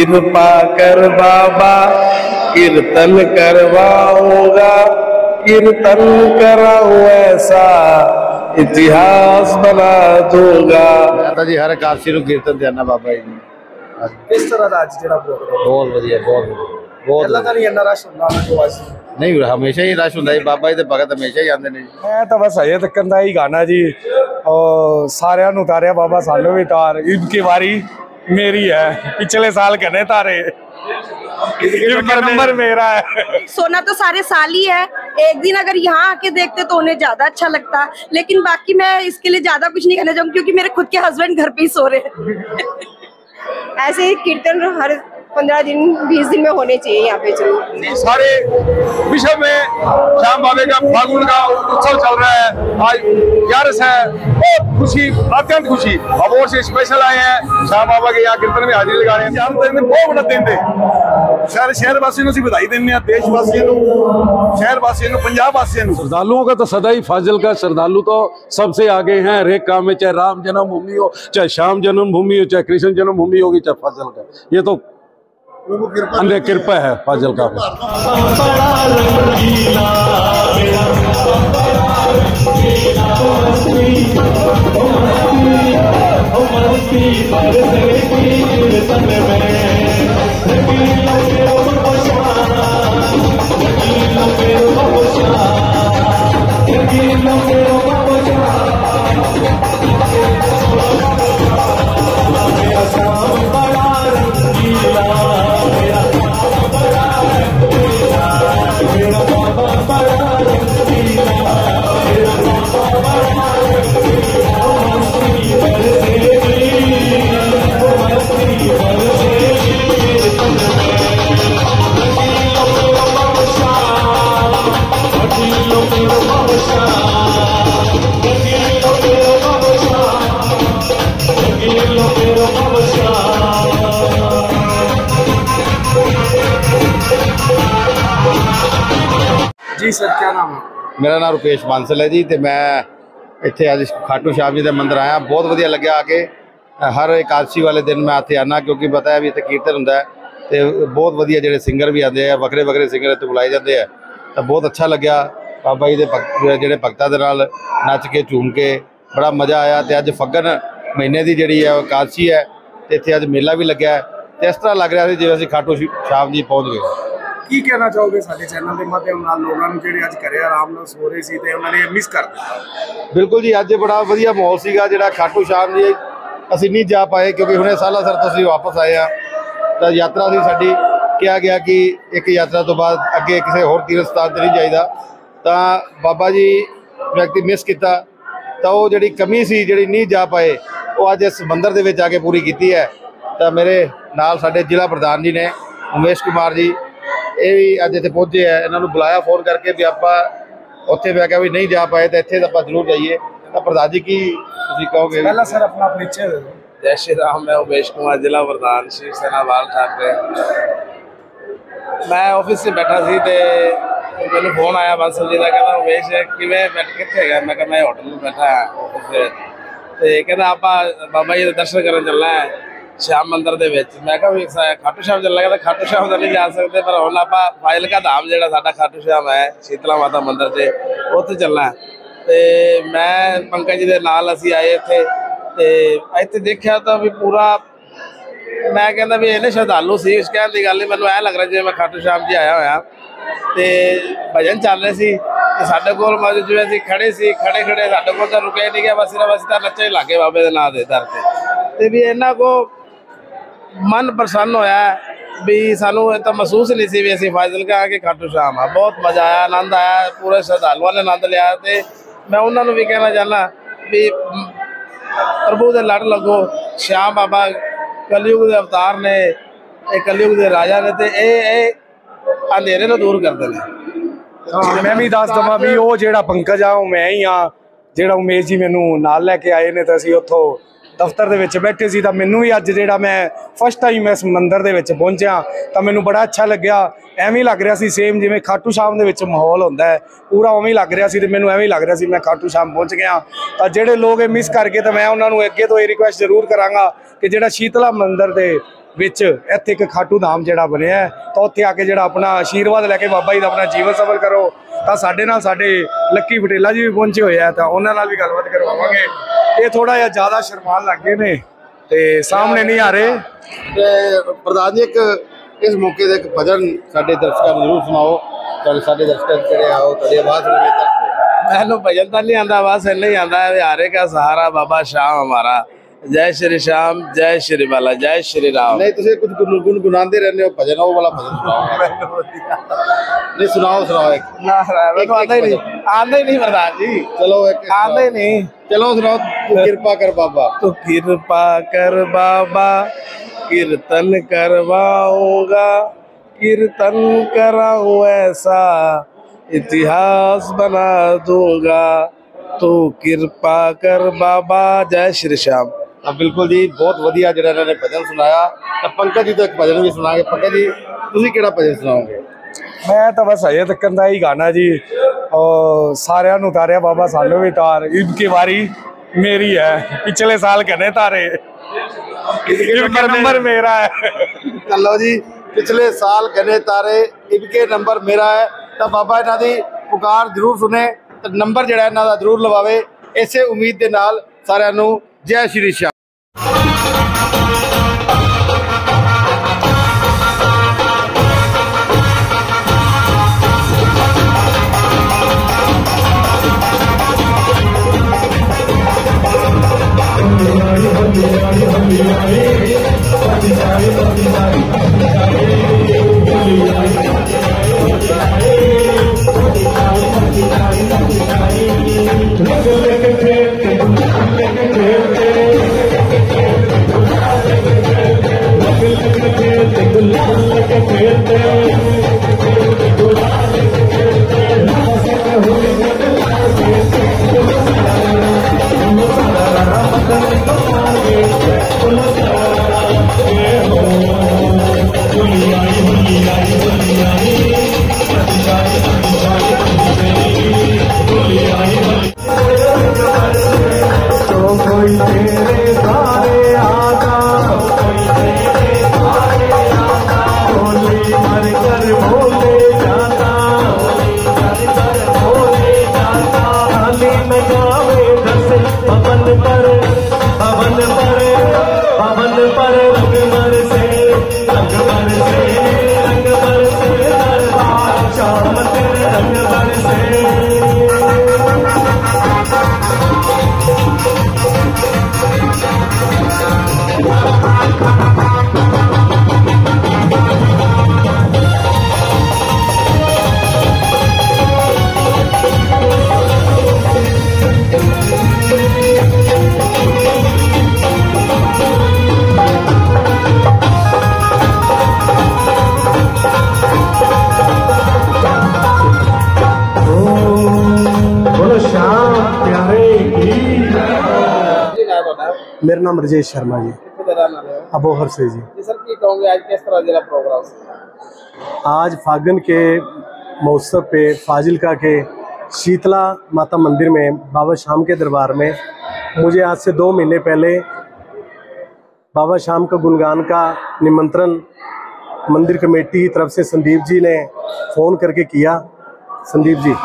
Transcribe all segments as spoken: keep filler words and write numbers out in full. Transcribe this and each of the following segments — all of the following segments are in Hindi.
कृपा कर बाबा कीर्तन करवाऊंगा, कीर्तन कराऊं ऐसा इतिहास बना दूंगा। मैं जी हर एकादशी ਨੂੰ ਕੀਰਤਨ ਜਾਣਾ ਬਾਬਾ ਜੀ ਨੂੰ। किस तरह का आज जेड़ा प्रोग्राम बहुत ਵਧੀਆ बहुत बहुत ਪਹਿਲਾਂ ਤਾਂ ਨਹੀਂ ਇੰਨਾ ਰਸ਼ ਹੁੰਦਾ ਜੋ ਅੱਜ नहीं हमेशा ही रश ਹੁੰਦਾ ਜੀ ਬਾਬਾ ਜੀ ਦੇ ਭਗਤ ਹਮੇਸ਼ਾ ਹੀ ਆਉਂਦੇ ਨੇ ਜੀ। ਮੈਂ ਤਾਂ ਬਸ ਹਜੇ ਤੱਕ ਦਾ ਹੀ ਗਾਣਾ ਜੀ और ਸਾਰਿਆਂ ਨੂੰ ਉਤਾਰਿਆ ਬਾਬਾ ਸਾਨੂੰ ਵੀ ਤਾਰ ਇਨਕੀ ਵਾਰੀ मेरी है पिछले साल कहने तारे नंबर मेरा है। सोना तो सारे साल ही है, एक दिन अगर यहाँ आके देखते तो उन्हें ज्यादा अच्छा लगता, लेकिन बाकी मैं इसके लिए ज्यादा कुछ नहीं कहना चाहूँगी क्योंकि मेरे खुद के हस्बैंड घर पे ही सो रहे हैं। ऐसे ही कीर्तन हर पंद्रह दिन बीस दिन में होने चाहिए यहाँ पे जरूर। सारे विश्व में श्याम बाबे का फागुन का उत्सव चल रहा है, आज ग्यारस है, बहुत खुशी अत्यंत खुशी अबोर से स्पेशल आए हैं श्याम बाबा के यहाँ कीर्तन में हाजिरी लगा रहे हैं। श्याम दिन बहुत बड़ा दिन थे, सारे शहर वासियों को बधाई देने देश वासियों शहर वासियों पंजाब वासियों। श्रद्धालुओं का तो सदा ही फाजिल का श्रद्धालु तो सबसे आगे हैं हर एक काम में, चाहे राम जन्मभूमि हो, चाहे श्याम जन्मभूमि हो, चाहे कृष्ण जन्मभूमि होगी, चाहे फाजिल का, ये तो अंदर कृपा है फाजिल का। जी सर क्या नाम है? मेरा नाम रुपेश बांसल है जी, तो मैं इतने अज खाटू श्याम जी के मंदिर आया, बहुत वधिया लग्या आके। हर एकादशी वाले दिन मैं इतने आना क्योंकि पता है भी इतने कीर्तन होंदा है, तो बहुत वधिया जिहड़े सिंगर भी आते हैं, वखरे वखरे सिंगर इत्थे बुलाए जाते हैं, तो बहुत अच्छा लग्या बाबा जी के भगत जिहड़े भगतां दे नाल नच के झूम के बड़ा मज़ा आया। तो अज फग्गन महीने की जिहड़ी है एकादशी है, तो इत्थे अज मेला भी लग्या है, तो इस तरह लग रहा है जिवें असीं खाटू श्याम जी पहुँच गए। ਕੀ ਕਹਿਣਾ ਚਾਹੋਗੇ ਸਾਡੇ ਚੈਨਲ ਦੇ ਮਾਧਿਅਮ ਨਾਲ ਲੋਕਾਂ ਨੂੰ ਜਿਹੜੇ ਅੱਜ ਘਰੇ ਆਰਾਮ ਨਾਲ ਸੋ ਰਹੇ ਸੀ ਤੇ ਉਹਨਾਂ ਨੇ ਮਿਸ ਕਰ ਦਿੱਤਾ? ਬਿਲਕੁਲ ਜੀ, ਅੱਜ ਬੜਾ ਵਧੀਆ ਮਾਹੌਲ ਸੀਗਾ। ਜਿਹੜਾ ਖਾਟੂ ਸ਼ਾਮ ਜੀ ਅਸੀਂ ਨਹੀਂ ਜਾ ਪਾਏ ਕਿਉਂਕਿ ਹੁਣੇ ਸਾਲਾਸਰ ਤੋਂ ਅਸੀਂ ਵਾਪਸ ਆਏ ਆ, ਤਾਂ ਯਾਤਰਾ ਸੀ ਸਾਡੀ, ਕਿਹਾ ਗਿਆ ਕਿ ਇੱਕ ਯਾਤਰਾ ਤੋਂ ਬਾਅਦ ਅੱਗੇ ਕਿਸੇ ਹੋਰ ਤੀਰਥ ਸਥਾਨ 'ਤੇ ਨਹੀਂ ਜਾਈਦਾ, ਤਾਂ ਬਾਬਾ ਜੀ ਵਿਅਕਤੀ ਮਿਸ ਕੀਤਾ, ਤਾਂ ਉਹ ਜਿਹੜੀ ਕਮੀ ਸੀ ਜਿਹੜੀ ਨਹੀਂ ਜਾ ਪਾਏ ਉਹ ਅੱਜ ਇਸ ਮੰਦਿਰ ਦੇ ਵਿੱਚ ਆ ਕੇ ਪੂਰੀ ਕੀਤੀ ਹੈ। ਤਾਂ ਮੇਰੇ ਨਾਲ ਸਾਡੇ ਜ਼ਿਲ੍ਹਾ ਪ੍ਰਧਾਨ ਜੀ ਨੇ ਉਮੇਸ਼ ਕੁਮਾਰ ਜੀ, ਇਹ ਵੀ ਅੱਜ ਇੱਥੇ ਪਹੁੰਚੇ ਹੈ, ਇਹਨਾਂ ਨੂੰ ਬੁਲਾਇਆ ਫੋਨ ਕਰਕੇ ਵੀ ਆਪਾਂ ਉੱਥੇ ਮੈਂ ਕਿਹਾ ਵੀ ਨਹੀਂ ਜਾ ਪਾਏ ਤਾਂ ਇੱਥੇ ਤਾਂ ਆਪਾਂ ਜ਼ਰੂਰ ਜਾਈਏ। ਤਾਂ ਪ੍ਰਧਾਨ ਜੀ ਕੀ ਤੁਸੀਂ ਕਹੋਗੇ? ਪਹਿਲਾਂ ਸਰ ਆਪਣਾ परिचय दे दो। जय श्री राम, मैं उमेश कुमार जिला प्रधान शिवसेना बाल ठाकरे। मैं ऑफिस से बैठा सी ते मैंने फोन आया बांसल जी का, कहना उमेश किवें बैठ कित्थे गया? मैं कहा मैं होटल में बैठा है ऑफिस से, ते कहना आप बाबा जी दर्शन करने चलना है श्याम मंदिर दे विच। मैं कहा भी खाटू श्याम चलना, कहता खाटू श्याम तो नहीं जा सकते, पर हुण आपां फाजिलका धाम जिहड़ा साडा खाटू श्याम है शीतला माता मंदिर से उत्थे चलना है। ते मैं पंकज जी दे नाल असीं आए इत्थे, ते इत्थे देखिया तां भी पूरा मैं कहंदा भी इन्ने श्रद्धालु सी, इस कहण दी गल नहीं, मैनूं ऐ लग रहा जिवें मैं खाटू श्याम जी आया होया। ते भजन चल रहे सी ते साडे कोल मौजूद जिवें असीं खड़े सी, खड़े खड़े साडे कोल तां रुकिया नहीं गया, बस सिर्फ असीं तां नच्चे लागे बाबे दे नाम दे दर ते। ते भी इन्हां को मन प्रसन्न होया भी, सानू तो महसूस नहीं सी भी असीं फाजिलका के खाटू श्याम आ। बहुत मज़ा आया, आनंद आया, पूरे श्रद्धालुओं ने आनंद लिया। तो मैं उन्होंने भी कहना चाहना भी प्रभु दे लड़ लगो, श्याम बाबा कलयुग के अवतार ने, कलयुग के राजा ने, तो ये अंधेरे को दूर करते हैं। मैं भी दस दवा भी वो जो पंकज आ मैं ही हाँ, जो उमेश जी मैनू नाल लैके आए ने, तो असीं उत्थों दफ्तर दे विच बैठे सी, तां मैनू भी अज जिहड़ा मैं फस्ट टाइम इस मंदिर दे विच पहुंचा तां मैनू बड़ा अच्छा लग्या। एवें लग रहा सी सेम जिवें खाटू श्याम दे विच माहौल हुंदा है, पूरा उवें लग रहा सी, ते मैनू एवें लग रहा सी मैं खाटू श्याम पहुंच गया। तां जिहड़े लोग मिस करके, तो मैं उन्हां नूं अगे तो ये रिक्वेस्ट जरूर करांगा कि जिहड़ा शीतला मंदिर दे ਵਿੱਚ ਇੱਥੇ ਇੱਕ ਖਾਟੂ ਧਾਮ ਜਿਹੜਾ ਬਣਿਆ ਹੈ, ਤਾਂ ਉੱਥੇ ਆ ਕੇ ਜਿਹੜਾ ਆਪਣਾ ਆਸ਼ੀਰਵਾਦ ਲੈ ਕੇ ਬਾਬਾ ਜੀ ਦਾ ਆਪਣਾ ਜੀਵਨ ਸਫਲ ਕਰੋ। ਤਾਂ ਸਾਡੇ ਨਾਲ ਸਾਡੇ ਲੱਕੀ ਪਟੇਲਾ ਜੀ ਵੀ ਪਹੁੰਚੇ ਹੋਏ ਆ, ਤਾਂ ਉਹਨਾਂ ਨਾਲ ਵੀ ਗੱਲਬਾਤ ਕਰਵਾਵਾਂਗੇ। ਇਹ ਥੋੜਾ ਜਿਹਾ ਜ਼ਿਆਦਾ ਸ਼ਰਮਾਨ ਲੱਗ ਗਏ ਨੇ ਤੇ ਸਾਹਮਣੇ नहीं आ रहे। ਤੇ ਪ੍ਰਧਾਨ ਜੀ ਇੱਕ ਇਸ ਮੌਕੇ ਤੇ ਇੱਕ ਭਜਨ ਸਾਡੇ ਦਰਸ਼ਕਾਂ ਨੂੰ ਜ਼ਰੂਰ ਸੁਣਾਓ। ਚਲ ਸਾਡੇ ਦਰਸ਼ਕ ਜਿਹੜੇ ਆਓ ਤੁਹਾਡੀ ਆਵਾਜ਼ ਸੁਣੇ ਤੱਕ मैनू भजन तो नहीं आता, बस इन्ना ही आता है हारे का सहारा बाबा श्याम हमारा। जय श्री श्याम, जय श्री बाला, जय श्री राम। नहीं तुझे कुछ गुनगुनाते रहने हो भजन, वो वाला भजन सुनाओ। नहीं सुनाओ सुनाओ एक ना आता ही नहीं, आता ही नहीं प्रधान जी। चलो एक आता ही नहीं, चलो सुनाओ। तू कृपा कर बाबा, तो कृपा कर बाबा, कीर्तन करवाऊंगा, कीर्तन कराऊं ऐसा इतिहास बना दूंगा, तो कृपा कर बाबा। जय श्री श्याम। हाँ बिल्कुल जी, बहुत वधिया जिहड़ा इन्होंने भजन सुनाया। तो पंकज जी तो एक भजन भी सुनाएंगे। पंकज जी तुसीं किहड़ा भजन सुनाओगे? मैं तो बस अजे तक का ही गाना जी, और सारिਆਂ ਨੂੰ ਤਾਰਿਆ बाबा सानू भी तार, इनकी बारी मेरी है, पिछले साल कहने तारे, इनका नंबर मेरा है। चलो जी, पिछले साल गने तारे, इनके नंबर मेरा है। तो बाबा इन्हां दी पुकार जरूर सुने, तो नंबर जिहड़ा इन्हां दा जरूर लवावे। इसे उम्मीद दे नाल सारिਆਂ ਨੂੰ जय श्री श्याम। मेरा नाम राजेश शर्मा जी, अबोहर से जी। सर की कहोगे आज किस तरह जिला प्रोग्राम? आज फागन के महोत्सव पे फाजिलका के शीतला माता मंदिर में बाबा श्याम के दरबार में मुझे आज से दो महीने पहले बाबा श्याम का गुणगान का निमंत्रण मंदिर कमेटी की तरफ से संदीप जी ने फ़ोन करके किया। संदीप जी,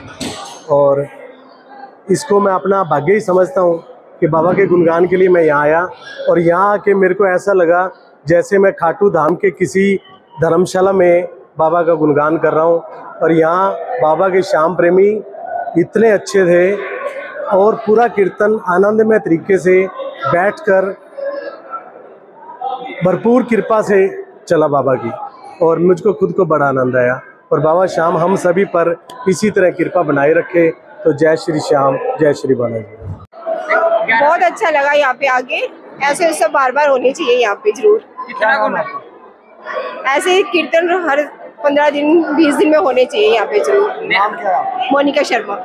और इसको मैं अपना भाग्य ही समझता हूँ कि बाबा के गुणगान के लिए मैं यहाँ आया, और यहाँ आके मेरे को ऐसा लगा जैसे मैं खाटू धाम के किसी धर्मशाला में बाबा का गुणगान कर रहा हूँ। और यहाँ बाबा के श्याम प्रेमी इतने अच्छे थे, और पूरा कीर्तन आनंदमय तरीके से बैठकर भरपूर कृपा से चला बाबा की, और मुझको खुद को बड़ा आनंद आया। और बाबा श्याम हम सभी पर इसी तरह कृपा बनाए रखे। तो जय श्री श्याम, जय श्री बालाजी। बहुत अच्छा लगा यहाँ पे आके, ऐसे सब बार बार होने चाहिए यहाँ पे जरूर। ऐसे कीर्तन हर पंद्रह दिन बीस दिन में होने चाहिए यहाँ पे जरूर। नाम क्या है? मोनिका शर्मा।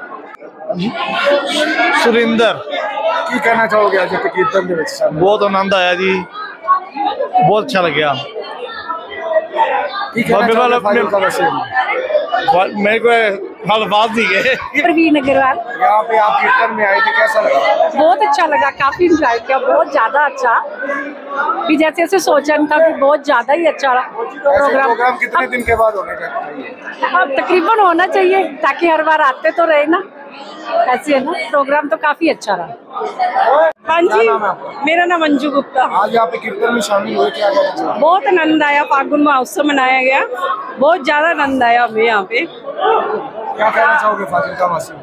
सुरिंदर। की कहना चाहोगे आज के कीर्तन ਦੇ ਵਿੱਚ? बहुत आनंद आया जी, बहुत अच्छा लग गया। की कहना चाहोगे फाजिलका वैसे? मेरे को अल्फाज नहीं गए। प्रवीण अग्रवाल। यहाँ पे आप कीर्तन में आए थे, कैसा लगा? बहुत अच्छा लगा, काफी इंजॉय किया, बहुत ज्यादा अच्छा। भी जैसे जैसे सोचा था कि बहुत ज्यादा ही अच्छा प्रोग्राम। प्रोग्राम कितने दिन के बाद होने चाहिए? अब तकरीबन होना चाहिए ताकि हर बार आते तो रहे ना, ऐसे है ना। प्रोग्राम तो काफी अच्छा रहा। हाँ जी, मेरा नाम अंजू गुप्ता। आज यहाँ पे कीर्तन में शामिल हुए, क्या कहना चाहते हैं? बहुत आनंद आया, फागुन महोत्सव मनाया गया, बहुत ज्यादा आनंद आया हमें यहाँ पे। क्या कहना चाहोगे फाजिलका वासी?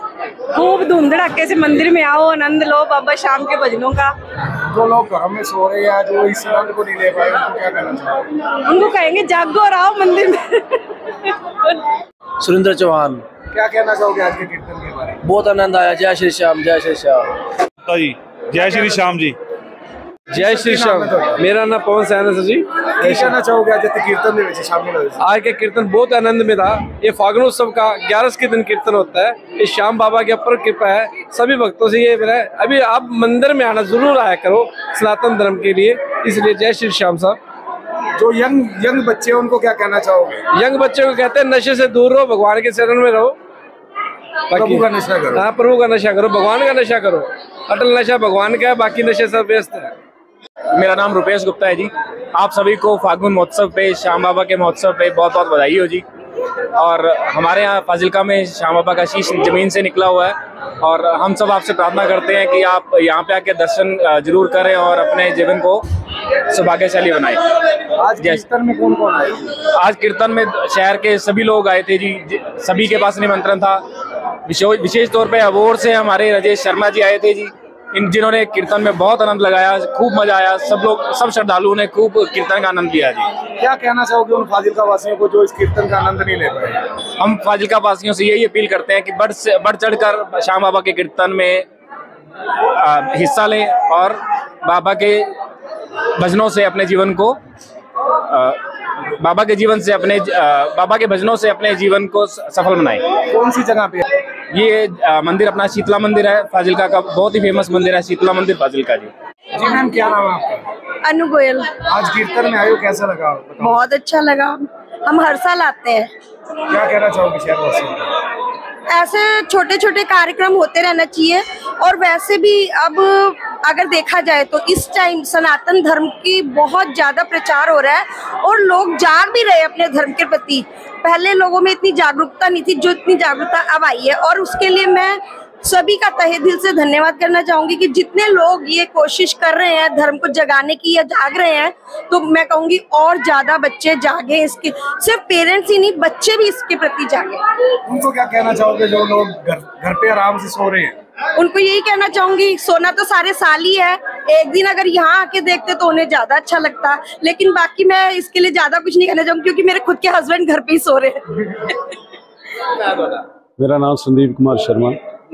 खूब धूम धड़ाके से मंदिर में आओ, आनंद लो बाबा शाम के भजनों का। जो लोग घर में सो रहे हैं, जो इस आनंद को नहीं ले पाए, उनको क्या कहना चाहोगे? उनको कहेंगे जागो और आओ मंदिर में। सुरेंद्र चौहान। क्या कहना चाहोगे आज के कीर्तन के बारे में? बहुत आनंद आया। जय श्री श्याम, जय श्री श्याम जी, जय श्री श्याम जी। जय श्री श्याम। मेरा नाम पवन सैन है जी। क्या कहना चाहोगे आज के कीर्तन में शामिल हुए? आज के कीर्तन बहुत आनंद में था। ये फागुन उत्सव का ग्यारह के दिन कीर्तन होता है। ये श्याम बाबा की अपर कृपा है। सभी भक्तों से ये है, अभी आप मंदिर में आना जरूर आया करो सनातन धर्म के लिए। इसलिए जय श्री श्याम साहब। जो यंग यंग बच्चे हैं उनको क्या कहना चाहोगे? यंग बच्चों को कहते हैं नशे से दूर रहो, भगवान के शरण में रहो, प्रभु का नशा करो। हाँ, प्रभु का नशा करो, भगवान का नशा करो। अटल नशा भगवान का है, बाकी नशे सब व्यस्त है। मेरा नाम रुपेश गुप्ता है जी। आप सभी को फागुन महोत्सव पे, श्याम बाबा के महोत्सव पे बहुत बहुत बधाई हो जी। और हमारे यहाँ फाजिलका में श्याम बाबा का शीश जमीन से निकला हुआ है और हम सब आपसे प्रार्थना करते हैं कि आप यहाँ पे आके दर्शन जरूर करें और अपने जीवन को सौभाग्यशाली बनाएं। आज कीर्तन में कौन कौन आए? आज कीर्तन में शहर के सभी लोग आए थे जी। सभी के पास निमंत्रण था। विशेष तौर पे अबोर से हमारे राजेश शर्मा जी आए थे जी, इन जिन्होंने कीर्तन में बहुत आनंद लगाया, खूब मजा आया। सब लोग, सब श्रद्धालुओं ने खूब कीर्तन का आनंद लिया जी। क्या कहना चाहोगे उन फाजिलका वासियों को जो इस कीर्तन का आनंद नहीं ले पाए? हम फाजिलका वासियों से यही अपील करते हैं कि बढ़ से बढ़ चढ़कर श्याम बाबा के कीर्तन में आ, हिस्सा लें और बाबा के भजनों से अपने जीवन को आ, बाबा के जीवन से अपने आ, बाबा के भजनों से अपने जीवन को सफल बनाएं। कौन सी जगह पे? ये आ, मंदिर अपना शीतला मंदिर है, फाजिलका का बहुत ही फेमस मंदिर है शीतला मंदिर फाजिलका जी। जी मैम, क्या नाम है आपका? अनु गोयल। आज कीर्तन में आए हो, कैसा लगा? बहुत अच्छा लगा। हम हर साल आते हैं। क्या कहना चाहोगे शहर वासियों को? ऐसे छोटे छोटे कार्यक्रम होते रहना चाहिए। और वैसे भी अब अगर देखा जाए तो इस टाइम सनातन धर्म की बहुत ज्यादा प्रचार हो रहा है और लोग जाग भी रहे अपने धर्म के प्रति। पहले लोगों में इतनी जागरूकता नहीं थी, जो इतनी जागरूकता अब आई है। और उसके लिए मैं सभी का तहे दिल से धन्यवाद करना चाहूंगी कि जितने लोग ये कोशिश कर रहे हैं धर्म को जगाने की या जाग रहे हैं, तो मैं कहूंगी और ज्यादा बच्चे जागे। इसके सिर्फ पेरेंट्स ही नहीं, बच्चे भी इसके प्रति जागे। उनको क्या कहना चाहोगे जो लोग घर घर पे आराम से सो रहे हैं? उनको यही कहना चाहूंगी, सोना तो सारे साल ही है। एक दिन अगर यहाँ आके देखते तो उन्हें ज्यादा अच्छा लगता। लेकिन बाकी मैं इसके लिए ज्यादा कुछ नहीं कहना चाहूंगी क्योंकि मेरे खुद के हस्बैंड घर पे ही सो रहे हैं। मेरा नाम संदीप कुमार शर्मा।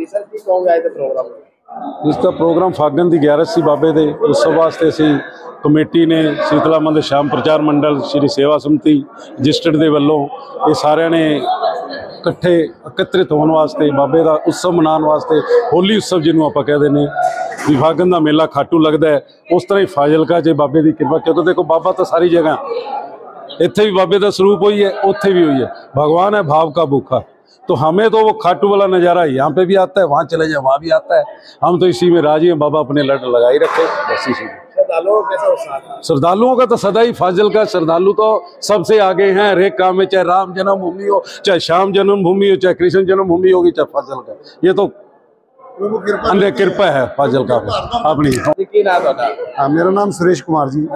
इसका प्रोग्राम फागन की ग्यारह बाबे के उत्सव वास्ते असी कमेटी ने शीतला मंदिर श्याम प्रचार मंडल श्री सेवा समिति रजिस्टर्ड के वालों ये सारे ने इकट्ठे एकत्रित होने वास्ते बाबे का उत्सव मनाने वास्ते होली उत्सव जिन्होंने आप कहते हैं भी फागन का मेला खाटू लगता है, उस तरह ही फाजिलका च बाबे की कृपा। क्योंकि देखो बाबा तो सारी जगह, इत्थे भी बाबे का स्वरूप हुई है, उत्थे भी हुई है। भगवान है भाव का भूखा, तो हमें तो वो खाटू वाला नज़ारा यहाँ पे भी आता है, वहाँ चले जाए वहाँ भी आता है। हम तो इसी में राजी हैं, बाबा अपने लट लगाई रखे, बस इसी में। श्रद्धालुओं का तो सदा ही फाजिलका श्रद्धालु तो सबसे आगे हैं हर एक काम में, चाहे राम जन्मभूमि हो, चाहे श्याम जन्मभूमि हो, चाहे कृष्ण जन्मभूमि होगी, चाहे फाजिलका। ये तो अन्य कृपा है फाजिलका पे अपनी। हाँ, मेरा नाम सुरेश कुमार जी।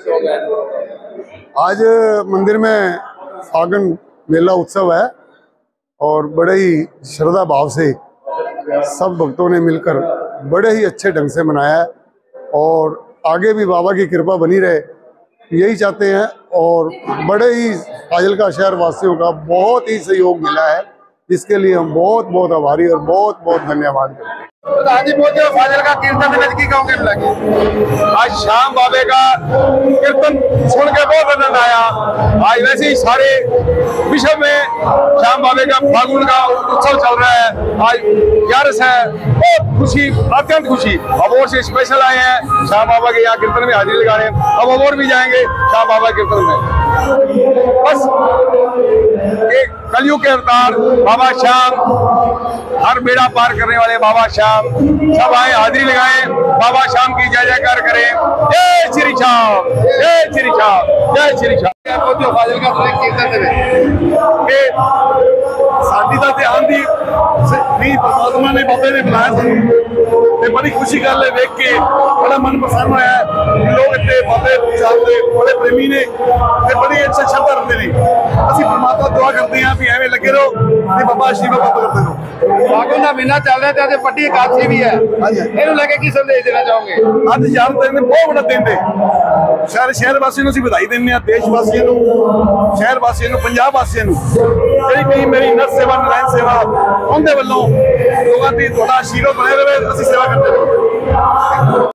आज मंदिर में फागन मेला उत्सव है और बड़े ही श्रद्धा भाव से सब भक्तों ने मिलकर बड़े ही अच्छे ढंग से मनाया है और आगे भी बाबा की कृपा बनी रहे यही चाहते हैं। और बड़े ही फाजिलका शहर वासियों का बहुत ही सहयोग मिला है, इसके लिए हम बहुत बहुत आभारी और बहुत बहुत धन्यवाद करते हैं। फाजिलका कीर्तन में की कहूँगे लगे आज श्याम बाबे का कीर्तन सुन के बहुत आनंद आया। आज वैसे ही सारे विश्व में श्याम बाबे का फागुन का उत्सव चल रहा है। आज ग्यारस है, बहुत खुशी, अत्यंत खुशी। अब और से स्पेशल आए हैं श्याम बाबा के यहाँ कीर्तन में हाजिरी लगाने। अब और भी जाएंगे श्याम बाबा कीर्तन में। बस एक कलयुग के अवतार बाबा श्याम, हर बेड़ा पार करने वाले बाबा श्याम, सब आए हाजिरी लगाए, बाबा श्याम की जय जयकार करें। जय श्री श्याम, जय श्री श्याम, जय श्री श्याम। ਪਹੁੰਚੋ ਫਾਜ਼ਿਲਕਾ ਤੋਂ ਕੀਰਤਨ ਦੇ ਵਿੱਚ ਇਹ ਸਾਡੀ ਤਾਂ ਧਿਆਨ ਦੀ ਨਹੀਂ, ਪਰਮਾਤਮਾ ਨੇ ਬਾਬੇ ਨੇ ਬੁਲਾਇਆ ਸਾਨੂੰ ਤੇ ਬੜੀ ਖੁਸ਼ੀ ਗੱਲ ਹੈ ਵੇਖ ਕੇ, ਬੜਾ ਮਨ ਪ੍ਰਸੰਨ ਹੋਇਆ ਹੈ। ਲੋਕ ਇੱਥੇ ਬਾਬੇ ਸਾਹਿਬ ਦੇ ਬੜੇ ਪ੍ਰੇਮੀ ਨੇ ਤੇ ਬੜੀ ਅੱਛਾ ਸ਼ਰਧਾ ਰੱਖਦੇ ਨੇ। ਅਸੀਂ ਪਰਮਾਤਮਾ ਦੁਆ ਕਰਦੇ ਹਾਂ ਵੀ ਐਵੇਂ ਲੱਗੇ ਰਹੋ ਤੇ ਬਾਬਾ ਆਸ਼ੀਰਵਾਦ ਪ੍ਰਾਪਤ ਕਰਦੇ ਰਹੋ। ਫਾਗਣ ਦਾ ਮਹੀਨਾ ਚੱਲ ਰਿਹਾ ਤੇ ਅੱਜ ਵੱਡੀ ਇਕਾਦਸ਼ੀ ਵੀ ਹੈ, ਇਹਨੂੰ ਲੈ ਕੇ ਕੀ ਸੰਦੇਸ਼ ਦੇਣਾ ਚਾਹੋਗੇ? ਅੱਜ ਯਾਰ ਦਿਨ ਬਹੁਤ ਵੱਡਾ ਦਿਨ ਹੈ। ਸਾਰੇ ਸ਼ਹਿਰ ਵਾਸੀਆਂ ਨੂੰ ਅਸੀਂ ਵਧਾਈ ਦਿੰਦੇ ਹਾਂ, ਦੇਸ਼ ਵਾਸੀਆਂ ਨੂੰ, ਸ਼ਹਿਰ ਵਾਸੀਆਂ ਨੂੰ, ਪੰਜਾਬ ਵਾਸੀਆਂ ਨੂੰ। ਜਿਹੜੀ ਵੀ ਮੇਰੀ ਨਰ ਸੇਵਾ ਨਾਰਾਇਣ ਸੇਵਾ ਉਹਦੇ ਵੱਲੋਂ ਲੋਕਾਂ ਦੀ ਤੁਹਾਡਾ ਆਸ਼ੀਰਵਾਦ ਬਣੇ ਰਹੇ, ਅਸੀਂ ਸੇਵਾ ਕਰਦੇ ਰਹਾਂਗੇ।